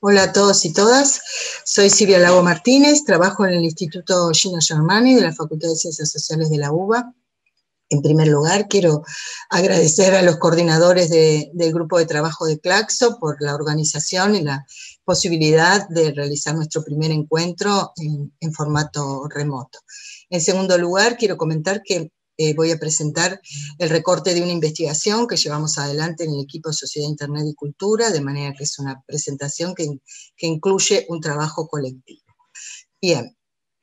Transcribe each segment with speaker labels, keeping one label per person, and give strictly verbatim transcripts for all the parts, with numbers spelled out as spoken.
Speaker 1: Hola a todos y todas, soy Silvia Lago Martínez, trabajo en el Instituto Gino Germani de la Facultad de Ciencias Sociales de la UBA. En primer lugar, quiero agradecer a los coordinadores de, del grupo de trabajo de Claxo por la organización y la posibilidad de realizar nuestro primer encuentro en, en formato remoto. En segundo lugar, quiero comentar que Eh, voy a presentar el recorte de una investigación que llevamos adelante en el equipo de Sociedad, Internet y Cultura, de manera que es una presentación que, que incluye un trabajo colectivo. Bien.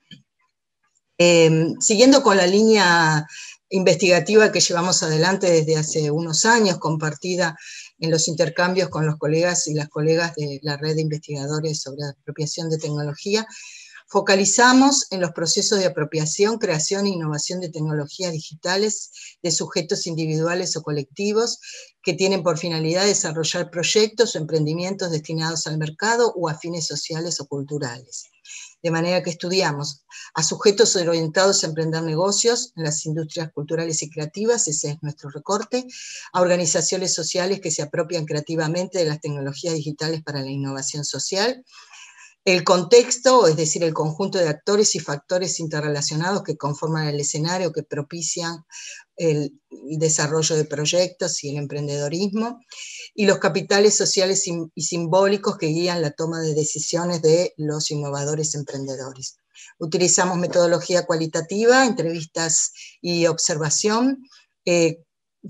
Speaker 1: Eh, siguiendo con la línea investigativa que llevamos adelante desde hace unos años, compartida en los intercambios con los colegas y las colegas de la red de investigadores sobre apropiación de tecnología, focalizamos en los procesos de apropiación, creación e innovación de tecnologías digitales de sujetos individuales o colectivos que tienen por finalidad desarrollar proyectos o emprendimientos destinados al mercado o a fines sociales o culturales. De manera que estudiamos a sujetos orientados a emprender negocios en las industrias culturales y creativas, ese es nuestro recorte, a organizaciones sociales que se apropian creativamente de las tecnologías digitales para la innovación social, el contexto, es decir, el conjunto de actores y factores interrelacionados que conforman el escenario, que propician el desarrollo de proyectos y el emprendedorismo, y los capitales sociales y simbólicos que guían la toma de decisiones de los innovadores emprendedores. Utilizamos metodología cualitativa, entrevistas y observación, eh,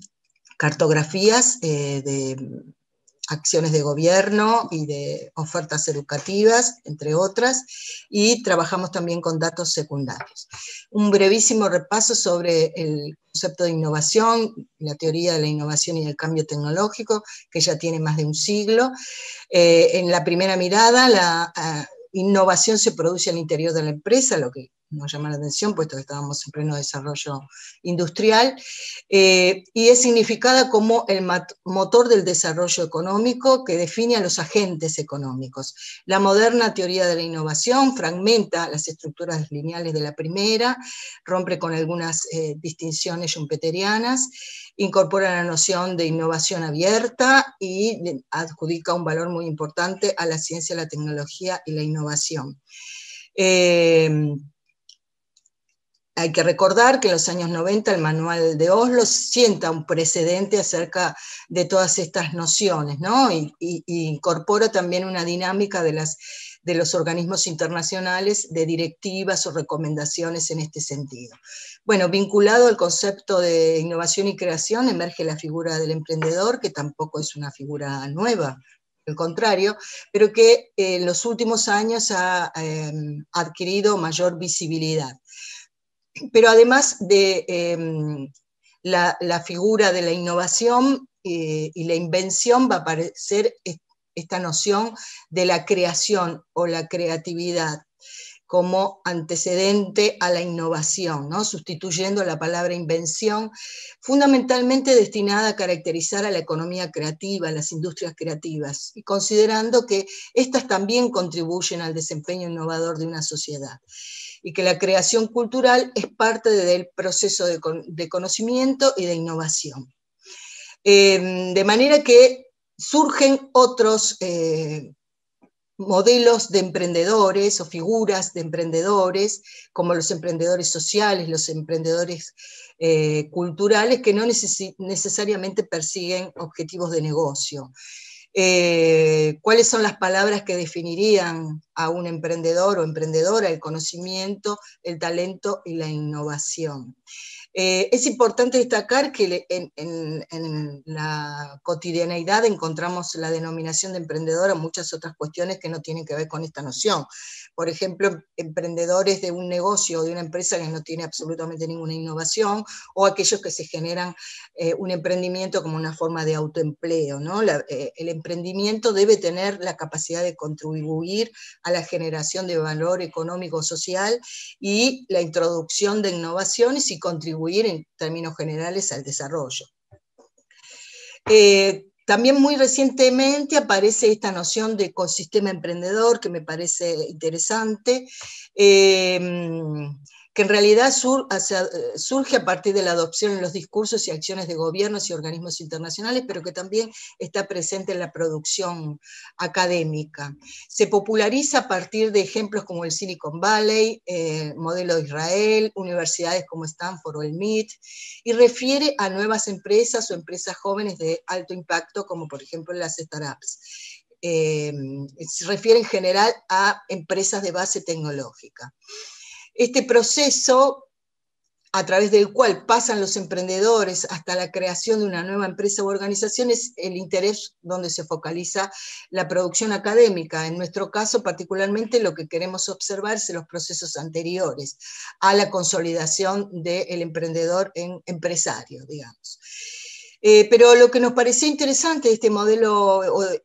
Speaker 1: cartografías eh, de acciones de gobierno y de ofertas educativas, entre otras, y trabajamos también con datos secundarios. Un brevísimo repaso sobre el concepto de innovación, la teoría de la innovación y el cambio tecnológico, que ya tiene más de un siglo. Eh, en la primera mirada, la uh, innovación se produce al interior de la empresa, lo que nos llama la atención, puesto que estábamos en pleno desarrollo industrial, eh, y es significada como el motor del desarrollo económico que define a los agentes económicos. La moderna teoría de la innovación fragmenta las estructuras lineales de la primera, rompe con algunas eh, distinciones schumpeterianas, incorpora la noción de innovación abierta y adjudica un valor muy importante a la ciencia, la tecnología y la innovación. Eh, Hay que recordar que en los años noventa el Manual de Oslo sienta un precedente acerca de todas estas nociones, ¿no? y, y, y incorpora también una dinámica de, las, de los organismos internacionales de directivas o recomendaciones en este sentido. Bueno, vinculado al concepto de innovación y creación emerge la figura del emprendedor, que tampoco es una figura nueva, al contrario, pero que en los últimos años ha eh, adquirido mayor visibilidad. Pero además de eh, la, la figura de la innovación eh, y la invención, va a aparecer esta noción de la creación o la creatividad como antecedente a la innovación, ¿no? Sustituyendo la palabra invención, fundamentalmente destinada a caracterizar a la economía creativa, a las industrias creativas, y considerando que estas también contribuyen al desempeño innovador de una sociedad, y que la creación cultural es parte del proceso de, de conocimiento y de innovación. Eh, de manera que surgen otros eh, modelos de emprendedores o figuras de emprendedores, como los emprendedores sociales, los emprendedores eh, culturales, que no neces necesariamente persiguen objetivos de negocio. Eh, ¿Cuáles son las palabras que definirían a un emprendedor o emprendedora? El conocimiento, el talento y la innovación. Eh, es importante destacar que en, en, en la cotidianeidad encontramos la denominación de emprendedor a muchas otras cuestiones que no tienen que ver con esta noción. Por ejemplo, emprendedores de un negocio o de una empresa que no tiene absolutamente ninguna innovación, o aquellos que se generan eh, un emprendimiento como una forma de autoempleo, ¿no? La, eh, el emprendimiento debe tener la capacidad de contribuir a la generación de valor económico social y la introducción de innovaciones y contribuir en términos generales al desarrollo. Eh, también muy recientemente aparece esta noción de ecosistema emprendedor que me parece interesante, eh, que en realidad sur, hacia, surge a partir de la adopción en los discursos y acciones de gobiernos y organismos internacionales, pero que también está presente en la producción académica. Se populariza a partir de ejemplos como el Silicon Valley, eh, modelo de Israel, universidades como Stanford o el M I T, y refiere a nuevas empresas o empresas jóvenes de alto impacto, como por ejemplo las startups. Eh, se refiere en general a empresas de base tecnológica. Este proceso, a través del cual pasan los emprendedores hasta la creación de una nueva empresa u organización, es el interés donde se focaliza la producción académica. En nuestro caso, particularmente, lo que queremos observar son los procesos anteriores a la consolidación del emprendedor en empresario, digamos. Eh, pero lo que nos pareció interesante de este modelo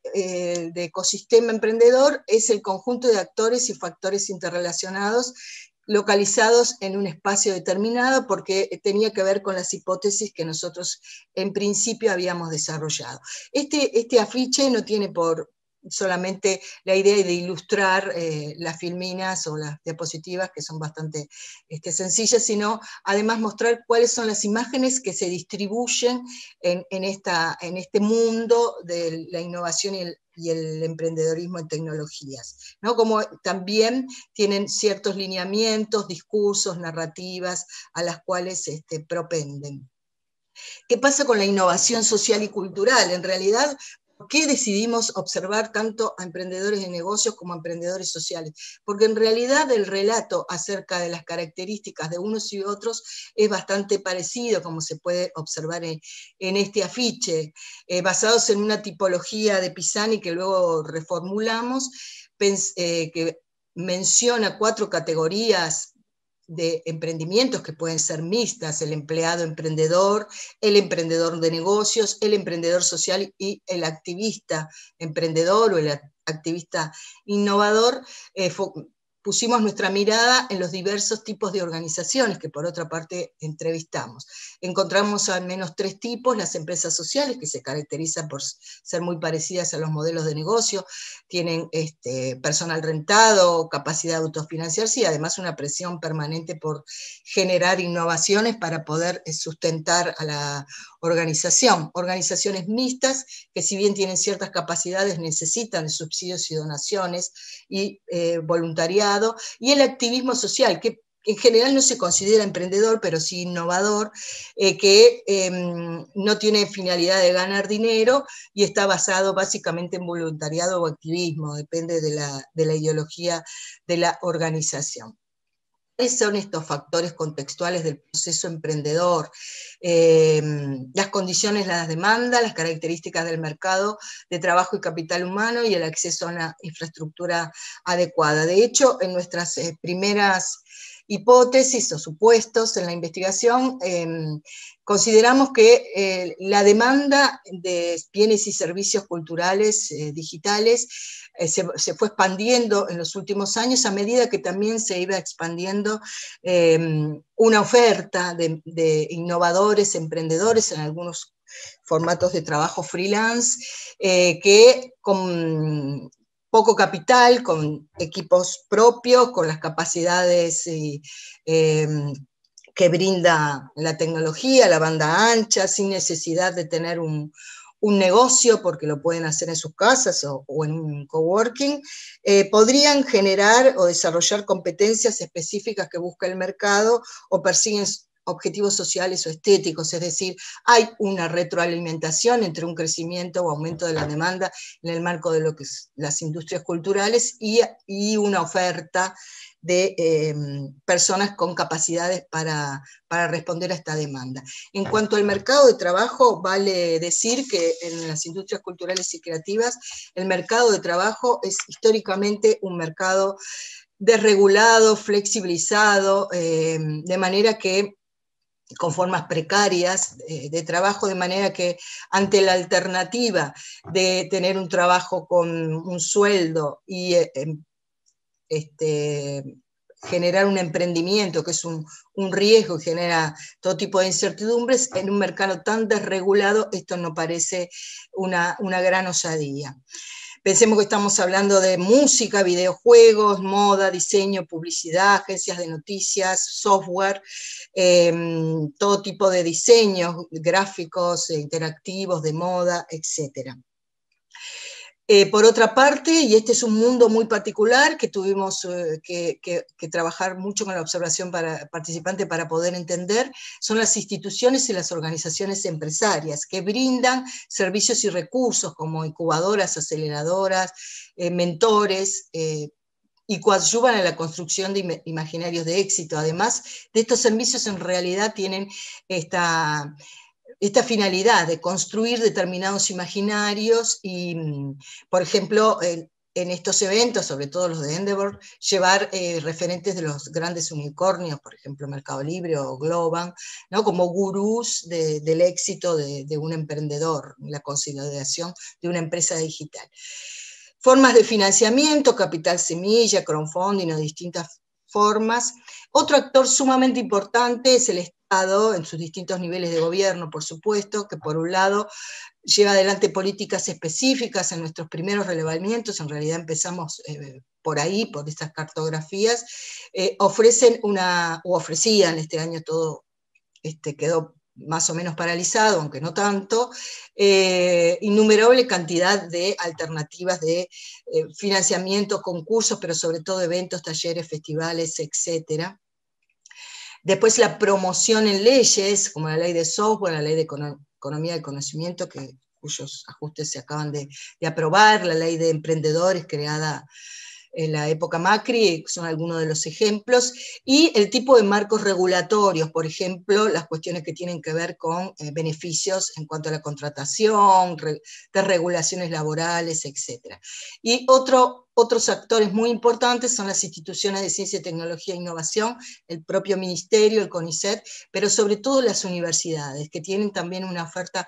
Speaker 1: eh, de ecosistema emprendedor es el conjunto de actores y factores interrelacionados localizados en un espacio determinado, porque tenía que ver con las hipótesis que nosotros en principio habíamos desarrollado. Este, este afiche no tiene por solamente la idea de ilustrar eh, las filminas o las diapositivas, que son bastante este, sencillas, sino además mostrar cuáles son las imágenes que se distribuyen en, en, esta, en este mundo de la innovación y el, y el emprendedorismo en tecnologías, ¿no? Como también tienen ciertos lineamientos, discursos, narrativas a las cuales este, propenden. ¿Qué pasa con la innovación social y cultural? En realidad, ¿por qué decidimos observar tanto a emprendedores de negocios como a emprendedores sociales? Porque en realidad el relato acerca de las características de unos y otros es bastante parecido, como se puede observar en, en este afiche, eh, basados en una tipología de Pisani que luego reformulamos, eh, que menciona cuatro categorías de emprendimientos que pueden ser mixtas: el empleado emprendedor, el emprendedor de negocios, el emprendedor social y el activista emprendedor o el activista innovador. Eh, pusimos nuestra mirada en los diversos tipos de organizaciones que por otra parte entrevistamos. Encontramos al menos tres tipos: las empresas sociales, que se caracterizan por ser muy parecidas a los modelos de negocio, tienen este, personal rentado, capacidad de autofinanciarse y además una presión permanente por generar innovaciones para poder sustentar a la organización. Organizaciones mixtas, que si bien tienen ciertas capacidades, necesitan subsidios y donaciones y eh, voluntariado. Y el activismo social, que en general no se considera emprendedor, pero sí innovador, eh, que eh, no tiene finalidad de ganar dinero y está basado básicamente en voluntariado o activismo, depende de la, de la ideología de la organización. ¿Cuáles son estos factores contextuales del proceso emprendedor? Eh, las condiciones, las demandas, las características del mercado de trabajo y capital humano y el acceso a una infraestructura adecuada. De hecho, en nuestras eh, primeras hipótesis o supuestos en la investigación, eh, consideramos que eh, la demanda de bienes y servicios culturales eh, digitales eh, se, se fue expandiendo en los últimos años a medida que también se iba expandiendo eh, una oferta de, de innovadores, emprendedores en algunos formatos de trabajo freelance, eh, que con poco capital, con equipos propios, con las capacidades y, eh, que brinda la tecnología, la banda ancha, sin necesidad de tener un, un negocio, porque lo pueden hacer en sus casas o, o en un coworking, eh, podrían generar o desarrollar competencias específicas que busca el mercado o persiguen objetivos sociales o estéticos, es decir, hay una retroalimentación entre un crecimiento o aumento de la demanda en el marco de lo que es las industrias culturales y, y una oferta de eh, personas con capacidades para, para responder a esta demanda. En cuanto al mercado de trabajo, vale decir que en las industrias culturales y creativas el mercado de trabajo es históricamente un mercado desregulado, flexibilizado, eh, de manera que con formas precarias eh, de trabajo, de manera que ante la alternativa de tener un trabajo con un sueldo y eh, este, generar un emprendimiento, que es un, un riesgo y genera todo tipo de incertidumbres, en un mercado tan desregulado esto no parece una, una gran osadía. Pensemos que estamos hablando de música, videojuegos, moda, diseño, publicidad, agencias de noticias, software, eh, todo tipo de diseños gráficos, interactivos, de moda, etcétera. Eh, por otra parte, y este es un mundo muy particular que tuvimos eh, que, que, que trabajar mucho con la observación para, participante para poder entender, son las instituciones y las organizaciones empresarias que brindan servicios y recursos como incubadoras, aceleradoras, eh, mentores, eh, y coadyuvan a la construcción de imaginarios de éxito. Además de estos servicios, en realidad tienen esta... esta finalidad de construir determinados imaginarios y, por ejemplo, en, en estos eventos, sobre todo los de Endeavor, llevar eh, referentes de los grandes unicornios, por ejemplo, Mercado Libre o Globan, ¿no? Como gurús de, del éxito de, de un emprendedor, la consolidación de una empresa digital. Formas de financiamiento, capital semilla, crowdfunding o distintas formas. Otro actor sumamente importante es el Estado, en sus distintos niveles de gobierno, por supuesto, que por un lado lleva adelante políticas específicas en nuestros primeros relevamientos, en realidad empezamos eh, por ahí, por estas cartografías, eh, ofrecen una, o ofrecían, este año todo este, quedó más o menos paralizado, aunque no tanto, eh, innumerable cantidad de alternativas de eh, financiamiento, concursos, pero sobre todo eventos, talleres, festivales, etcétera. Después la promoción en leyes, como la ley de software, la ley de economía del conocimiento, que, cuyos ajustes se acaban de, de aprobar, la ley de emprendedores creada en la época Macri, son algunos de los ejemplos, y el tipo de marcos regulatorios, por ejemplo, las cuestiones que tienen que ver con eh, beneficios en cuanto a la contratación, re, de regulaciones laborales, etcétera. Y otro, otros actores muy importantes son las instituciones de ciencia, tecnología e innovación, el propio ministerio, el CONICET, pero sobre todo las universidades, que tienen también una oferta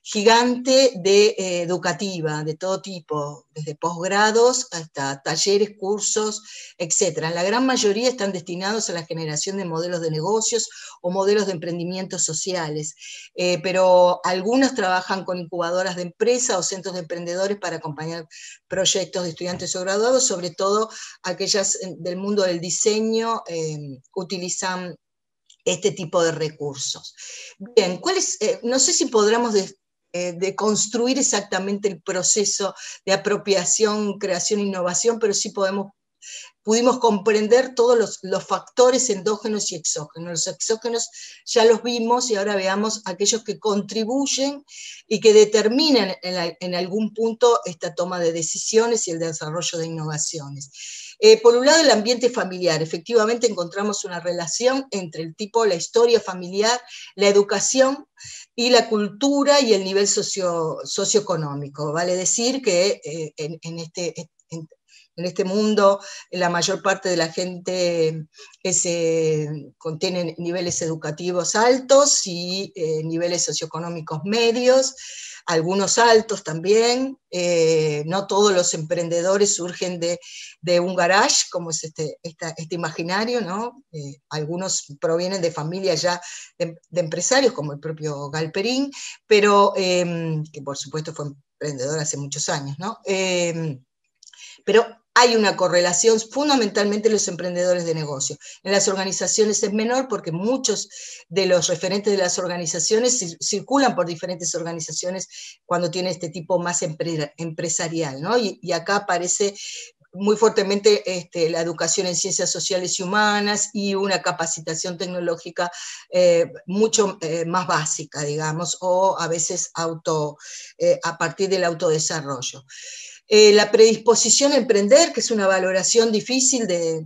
Speaker 1: gigante de, eh, educativa, de todo tipo, desde posgrados hasta talleres, cursos, etcétera. La gran mayoría están destinados a la generación de modelos de negocios o modelos de emprendimientos sociales, eh, pero algunos trabajan con incubadoras de empresa o centros de emprendedores para acompañar proyectos de estudiantes o graduados, sobre todo aquellas del mundo del diseño eh, utilizan este tipo de recursos. Bien, ¿cuál es, eh, no sé si podremos de, eh, de construir exactamente el proceso de apropiación, creación e innovación, pero sí podemos, pudimos comprender todos los, los factores endógenos y exógenos. Los exógenos ya los vimos y ahora veamos aquellos que contribuyen y que determinan en, la, en algún punto esta toma de decisiones y el desarrollo de innovaciones. Eh, por un lado, el ambiente familiar. Efectivamente, encontramos una relación entre el tipo, la historia familiar, la educación y la cultura y el nivel socio, socioeconómico. Vale decir que eh, en, en, este, en, en este mundo la mayor parte de la gente es, eh, contiene niveles educativos altos y eh, niveles socioeconómicos medios, algunos altos también. Eh, no todos los emprendedores surgen de, de un garage, como es este, esta, este imaginario, ¿no? Eh, algunos provienen de familias ya de, de empresarios, como el propio Galperín, pero eh, que por supuesto fue emprendedor hace muchos años, ¿no? Eh, pero hay una correlación fundamentalmente en los emprendedores de negocio. En las organizaciones es menor porque muchos de los referentes de las organizaciones circulan por diferentes organizaciones cuando tiene este tipo más empresarial, ¿no? Y, y acá aparece muy fuertemente este, la educación en ciencias sociales y humanas y una capacitación tecnológica eh, mucho eh, más básica, digamos, o a veces auto, eh, a partir del autodesarrollo. Eh, la predisposición a emprender, que es una valoración difícil de,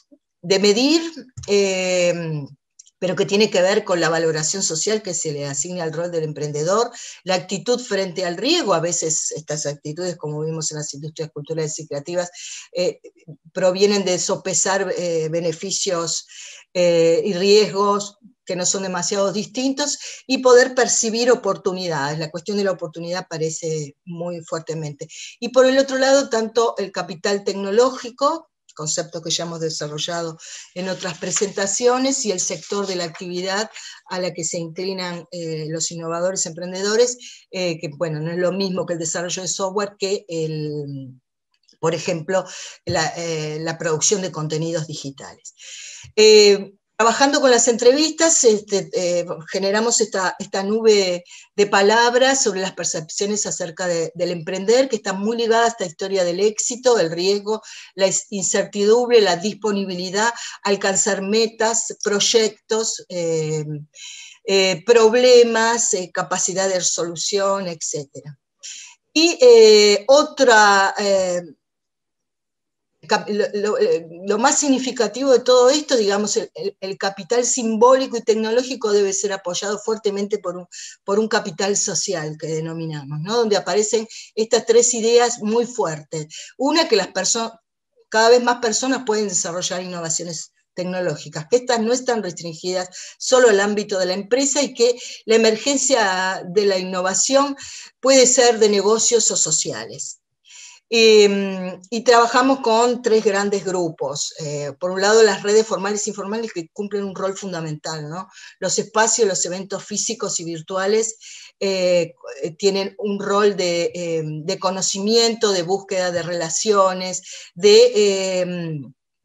Speaker 1: de medir, eh, pero que tiene que ver con la valoración social que se le asigna al rol del emprendedor, la actitud frente al riesgo, a veces estas actitudes, como vimos en las industrias culturales y creativas, eh, provienen de sopesar eh, beneficios eh, y riesgos que no son demasiado distintos, y poder percibir oportunidades. La cuestión de la oportunidad aparece muy fuertemente. Y por el otro lado, tanto el capital tecnológico, conceptos que ya hemos desarrollado en otras presentaciones, y el sector de la actividad a la que se inclinan eh, los innovadores emprendedores, eh, que bueno, no es lo mismo que el desarrollo de software que el, por ejemplo, la, eh, la producción de contenidos digitales. Eh, Trabajando con las entrevistas, este, eh, generamos esta, esta nube de palabras sobre las percepciones acerca de, del emprender, que están muy ligadas a esta historia del éxito, el riesgo, la incertidumbre, la disponibilidad, alcanzar metas, proyectos, eh, eh, problemas, eh, capacidad de resolución, etcétera. Y eh, otra... Eh, Lo, lo, lo más significativo de todo esto, digamos, el, el capital simbólico y tecnológico debe ser apoyado fuertemente por un, por un capital social que denominamos, ¿no? Donde aparecen estas tres ideas muy fuertes. Una, que las personas, cada vez más personas pueden desarrollar innovaciones tecnológicas, que estas no están restringidas solo al ámbito de la empresa, y que la emergencia de la innovación puede ser de negocios o sociales. Eh, y trabajamos con tres grandes grupos. Eh, por un lado, las redes formales e informales, que cumplen un rol fundamental, ¿no? Los espacios, los eventos físicos y virtuales eh, tienen un rol de, eh, de conocimiento, de búsqueda de relaciones, de... Eh,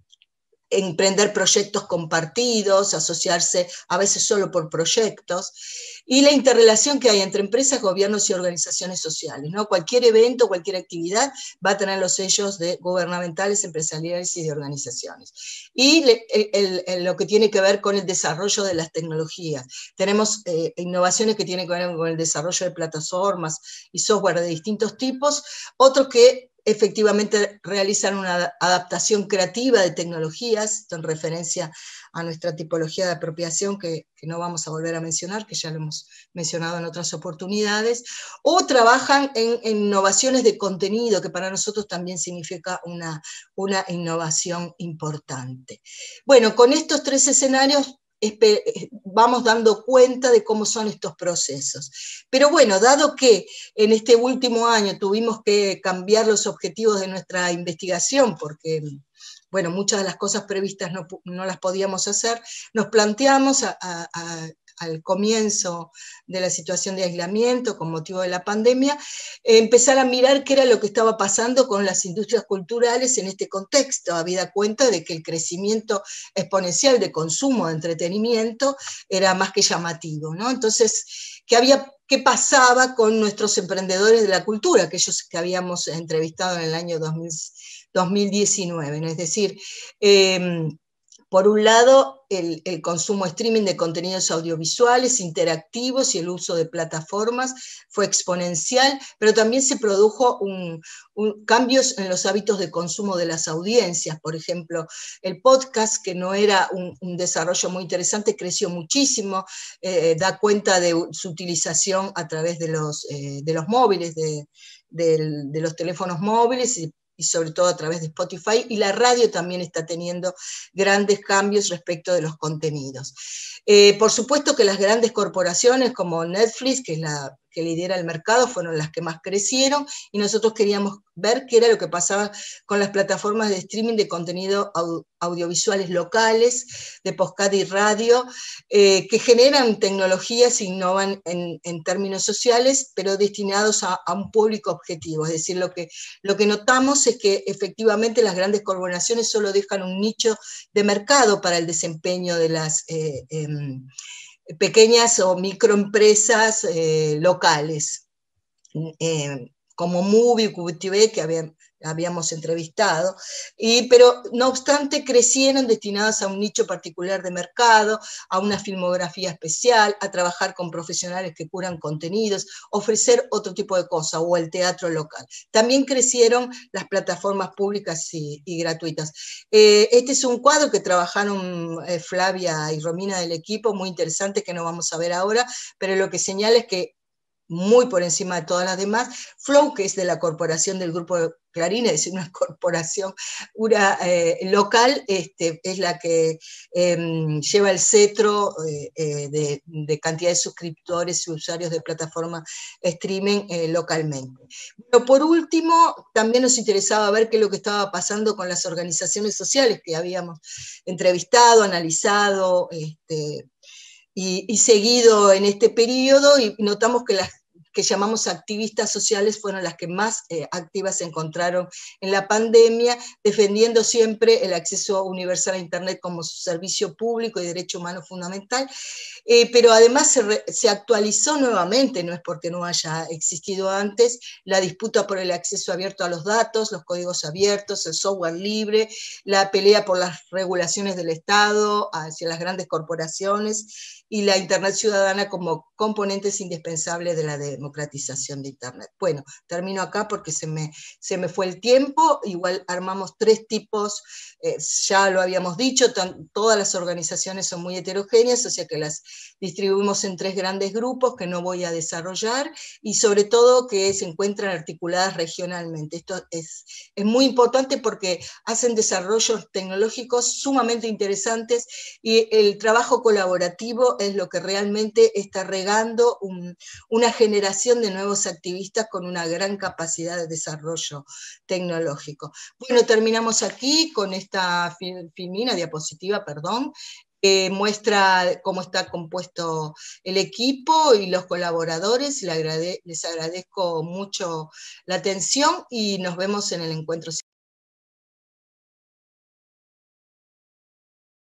Speaker 1: emprender proyectos compartidos, asociarse a veces solo por proyectos, y la interrelación que hay entre empresas, gobiernos y organizaciones sociales, ¿no? Cualquier evento, cualquier actividad va a tener los sellos de gubernamentales, empresariales y de organizaciones. Y le, el, el, lo que tiene que ver con el desarrollo de las tecnologías. Tenemos eh, innovaciones que tienen que ver con el desarrollo de plataformas y software de distintos tipos, otros que efectivamente realizan una adaptación creativa de tecnologías, en referencia a nuestra tipología de apropiación, que, que no vamos a volver a mencionar, que ya lo hemos mencionado en otras oportunidades, o trabajan en, en innovaciones de contenido, que para nosotros también significa una, una innovación importante. Bueno, con estos tres escenarios vamos dando cuenta de cómo son estos procesos. Pero bueno, dado que en este último año tuvimos que cambiar los objetivos de nuestra investigación, porque bueno, muchas de las cosas previstas no, no las podíamos hacer, nos planteamos a, a, a al comienzo de la situación de aislamiento con motivo de la pandemia, eh, empezar a mirar qué era lo que estaba pasando con las industrias culturales en este contexto, habida cuenta de que el crecimiento exponencial de consumo de entretenimiento era más que llamativo, ¿no? Entonces, ¿qué había, qué pasaba con nuestros emprendedores de la cultura, aquellos que habíamos entrevistado en el año dos mil diecinueve, ¿no? Es decir, eh, por un lado, el, el consumo streaming de contenidos audiovisuales, interactivos, y el uso de plataformas fue exponencial, pero también se produjo un, un, cambios en los hábitos de consumo de las audiencias. Por ejemplo, el podcast, que no era un, un desarrollo muy interesante, creció muchísimo, eh, da cuenta de su utilización a través de los, eh, de los móviles, de, de, de los teléfonos móviles, y y sobre todo a través de Spotify, y la radio también está teniendo grandes cambios respecto de los contenidos. Eh, por supuesto que las grandes corporaciones como Netflix, que es la que lidera el mercado, fueron las que más crecieron, y nosotros queríamos ver qué era lo que pasaba con las plataformas de streaming de contenido audio, audiovisuales locales, de podcast y radio, eh, que generan tecnologías e innovan en, en términos sociales, pero destinados a, a un público objetivo. Es decir, lo que, lo que notamos es que efectivamente las grandes corporaciones solo dejan un nicho de mercado para el desempeño de las eh, eh, pequeñas o microempresas eh, locales, eh, como Movie, Q T V, que habían, habíamos entrevistado, y, pero no obstante crecieron destinadas a un nicho particular de mercado, a una filmografía especial, a trabajar con profesionales que curan contenidos, ofrecer otro tipo de cosas, o el teatro local. También crecieron las plataformas públicas y, y gratuitas. Eh, este es un cuadro que trabajaron eh, Flavia y Romina del equipo, muy interesante, que no vamos a ver ahora, pero lo que señala es que muy por encima de todas las demás. Flow, que es de la corporación del Grupo Clarín, es decir, una corporación una, eh, local, este, es la que eh, lleva el cetro eh, eh, de, de cantidad de suscriptores y usuarios de plataforma streaming eh, localmente. Pero por último, también nos interesaba ver qué es lo que estaba pasando con las organizaciones sociales que habíamos entrevistado, analizado, este, y, y seguido en este periodo, y notamos que las que llamamos activistas sociales fueron las que más eh, activas se encontraron en la pandemia, defendiendo siempre el acceso universal a Internet como servicio público y derecho humano fundamental, eh, pero además se, re, se actualizó nuevamente, no es porque no haya existido antes, la disputa por el acceso abierto a los datos, los códigos abiertos, el software libre, la pelea por las regulaciones del Estado hacia las grandes corporaciones, y la Internet ciudadana como componentes indispensables de la democratización de Internet. Bueno, termino acá porque se me, se me fue el tiempo. Igual armamos tres tipos, eh, ya lo habíamos dicho, tan, todas las organizaciones son muy heterogéneas, o sea que las distribuimos en tres grandes grupos que no voy a desarrollar, y sobre todo que se encuentran articuladas regionalmente. Esto es, es muy importante porque hacen desarrollos tecnológicos sumamente interesantes, y el trabajo colaborativo es lo que realmente está regando un, una generación de nuevos activistas con una gran capacidad de desarrollo tecnológico. Bueno, terminamos aquí con esta filmina, diapositiva, perdón, que muestra cómo está compuesto el equipo y los colaboradores. Les, agrade les agradezco mucho la atención y nos vemos en el encuentro.